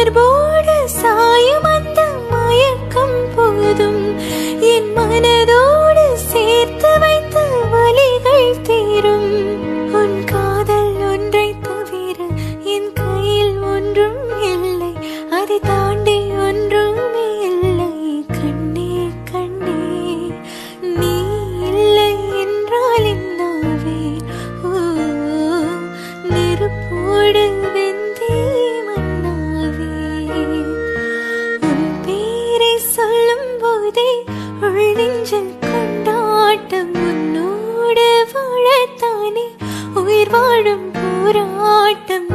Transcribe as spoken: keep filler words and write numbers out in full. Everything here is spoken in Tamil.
மார்போடு சாயும் அந்த மயக்கம் போதும் என் மனதோடு சேர்த்து வைத்த வலிகள் தீரும். உன் காதல் ஒன்றை தவிர என் கையில் ஒன்றும் இல்லை, அதை தாண்டி ஒன்றுமே இல்லை. கண்ணே கண்ணே நீ இல்லை என்றால் என்னாவே? ஓ நெருப்போடு வெந்தே மண்ணாவே. உன் பேரை சொல்லும் போதே உள் நெஞ்சில் கொண்டாட்டம். உன்னோடு வாழத்தானே உயிர் வாழும் போராட்டம்.